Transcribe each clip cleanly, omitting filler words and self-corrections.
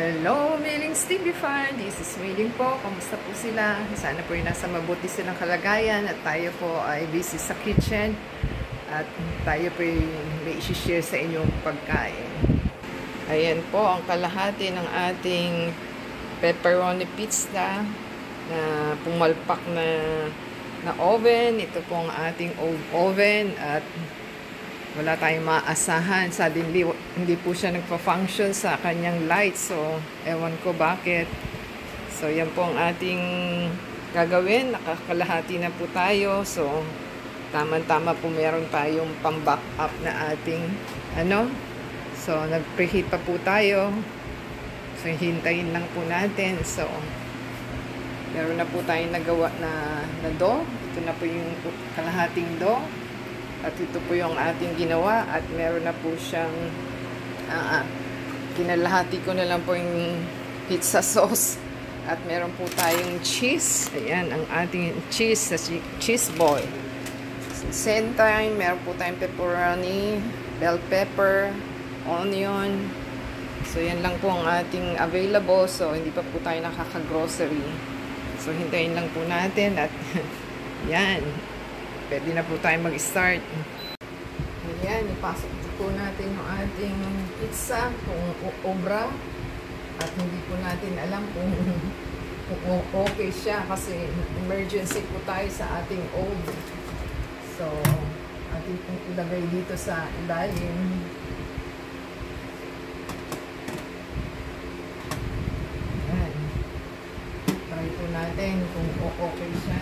Hello, Millings TV fan! This is Milling po. Kamusta po sila? Sana po yung nasa mabuti silang kalagayan at tayo po ay busy sa kitchen at tayo po may isi-share sa inyong pagkain. Ayan po ang kalahati ng ating pepperoni pizza na pumalpak na oven. Ito po ang ating old oven at wala tayong maasahan. Suddenly, hindi po siya nagpa-function sa kanyang light. So, ewan ko bakit. So, yan po ang ating gagawin. Nakakalahati na po tayo. So, tama-tama po meron tayong pang-back up na ating So, nag-preheat pa po tayo. So, hintayin lang po natin. So, meron na po tayong nagawa na dough. Ito na po yung kalahating dough. At ito po yung ating ginawa at meron na po siyang kinalahati ko na lang po yung pizza sauce at meron po tayong cheese. Ayan ang ating cheese sa cheese ball. So, same time meron po tayong pepperoni, bell pepper, onion. So yan lang po ang ating available. So hindi pa po tayo nakaka-grocery. So hintayin lang po natin at yan. Pwede na po tayo mag-start. Ayan, ipasok po natin yung ating pizza kung obra. At hindi po natin alam kung okay siya kasi emergency po tayo sa ating oven. So, atin pong ilagay dito sa ilalim. Ayan. Try po natin kung okay siya.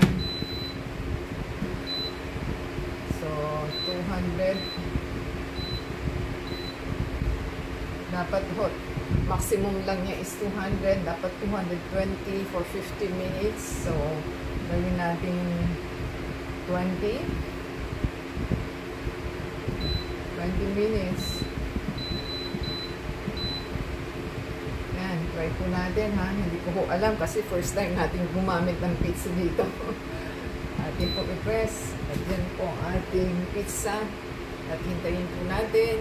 So, 200. Dapat hot. Maximum lang niya is 200. Dapat 220 for 50 minutes. So, gawin natin 20 minutes. Yan. Try po natin ha. Hindi ko alam kasi first time natin gumamit ng pizza dito. Ating po i-press. At yan po ang ating pizza. At hintayin po natin.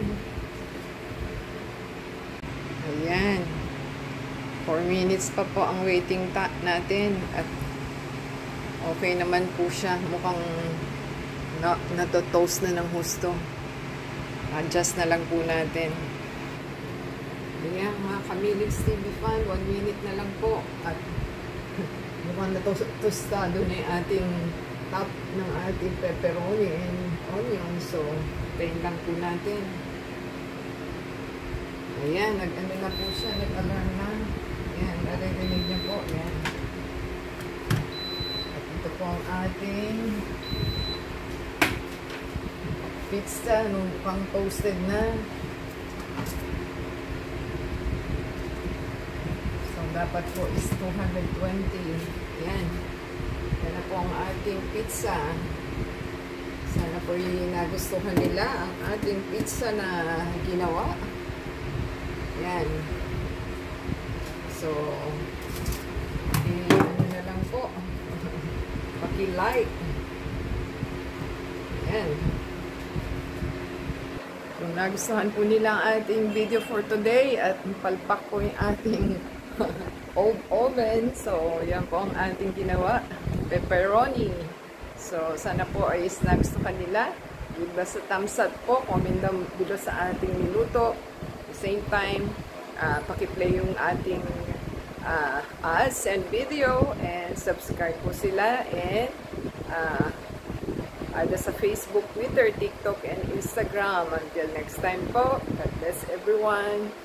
Ayan. 4 minutes pa po ang waiting natin. At okay naman po siya. Mukhang natotoast na ng husto. Adjust na lang po natin. Ayan mga Kamilings TV fan. 1 minute na lang po. At mukhang natostado na yung ating top ng ating pepperoni and onion. So, tayin lang po natin. Ayan, nag-ano na po siya, nag-alarm na. Ayan, narinig niya po. Ayan. At ito po ang ating pizza nung pang toasted na. So, dapat po is 220. Ayan. Yan na po ang ating pizza. Sana po yung nagustuhan nila ang ating pizza na ginawa. Yan. So, ano na lang po. Paki-like. Yan. Kung nagustuhan po nila ang ating video for today at palpak po yung ating old oven. So, yan po ang ating ginawa. Pepperoni. So, sana po ay nagustuhan nila. Give us a thumbs up po. Comment down below sa ating niluto. Same time, paki-play yung ating ads and video and subscribe po sila and ada sa Facebook, Twitter, TikTok, and Instagram. Until next time po, God bless everyone.